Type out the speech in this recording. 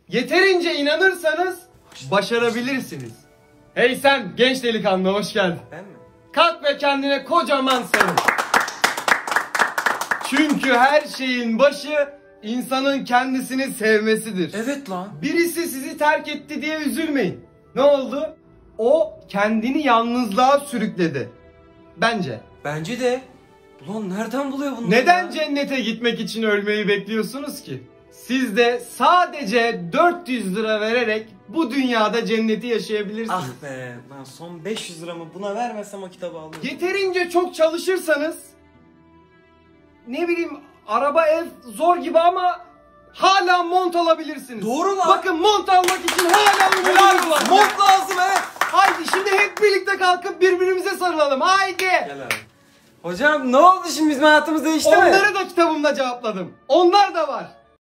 Yeterince inanırsanız başarabilirsiniz. Hey sen genç delikanlı, hoş geldin. Ben mi? Kalk ve kendine kocaman sarıl. Çünkü her şeyin başı insanın kendisini sevmesidir. Evet lan. Birisi sizi terk etti diye üzülmeyin. Ne oldu? O kendini yalnızlığa sürükledi. Bence. Bence de. Ulan nereden buluyor bunları? Neden cennete gitmek için ölmeyi bekliyorsunuz ki? Siz de sadece 400 lira vererek bu dünyada cenneti yaşayabilirsiniz. Ah be. Lan son 500 liramı buna vermesem o kitabı alırım. Yeterince çok çalışırsanız, ne bileyim, araba ev zor gibi ama hala mont alabilirsiniz. Doğru lan. Bakın, mont almak için hala umudunuz var. Mont lazım evet. Haydi şimdi hep birlikte kalkıp birbirimize sarılalım. Haydi. Gel abi. Hocam ne oldu şimdi, bizim hayatımız değişti mi? Onları da kitabımda cevapladım. Onlar da var.